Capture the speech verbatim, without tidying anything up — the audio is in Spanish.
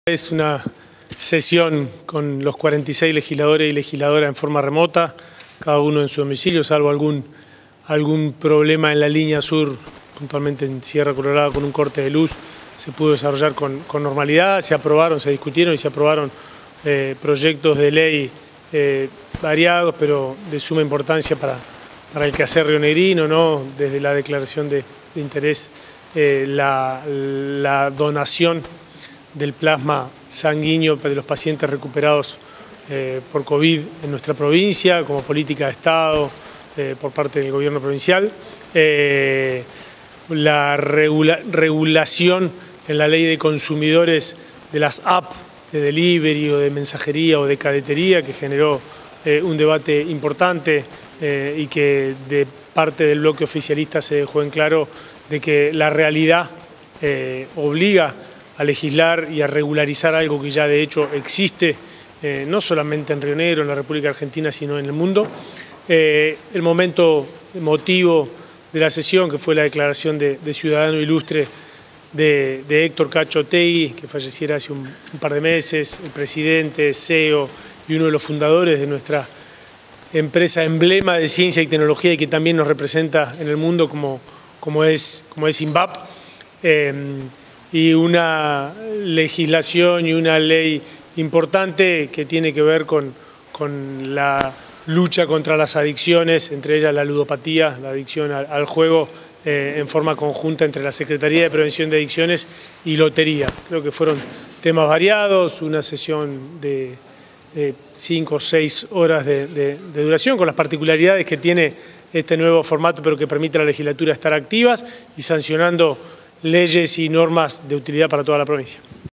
Es una sesión con los cuarenta y seis legisladores y legisladoras en forma remota, cada uno en su domicilio, salvo algún, algún problema en la línea sur, puntualmente en Sierra Colorada con un corte de luz, se pudo desarrollar con, con normalidad. Se aprobaron, se discutieron y se aprobaron eh, proyectos de ley eh, variados, pero de suma importancia para, para el quehacer rionegrino, ¿no? Desde la declaración de, de interés, eh, la, la donación del plasma sanguíneo de los pacientes recuperados eh, por COVID en nuestra provincia, como política de Estado eh, por parte del gobierno provincial. Eh, la regula regulación en la ley de consumidores de las apps de delivery o de mensajería o de cadetería, que generó eh, un debate importante eh, y que de parte del bloque oficialista se dejó en claro de que la realidad eh, obliga a legislar y a regularizar algo que ya de hecho existe, eh, no solamente en Río Negro, en la República Argentina, sino en el mundo. Eh, el momento emotivo de la sesión, que fue la declaración de, de ciudadano ilustre de, de Héctor Cacho Otegui, que falleciera hace un, un par de meses, el presidente, C E O y uno de los fundadores de nuestra empresa emblema de ciencia y tecnología y que también nos representa en el mundo como, como es, como es INVAP. Eh, y una legislación y una ley importante que tiene que ver con, con la lucha contra las adicciones, entre ellas la ludopatía, la adicción al, al juego, eh, en forma conjunta entre la Secretaría de Prevención de Adicciones y Lotería. Creo que fueron temas variados, una sesión de eh, cinco o seis horas de, de, de duración, con las particularidades que tiene este nuevo formato, pero que permite a la legislatura estar activas y sancionando leyes y normas de utilidad para toda la provincia.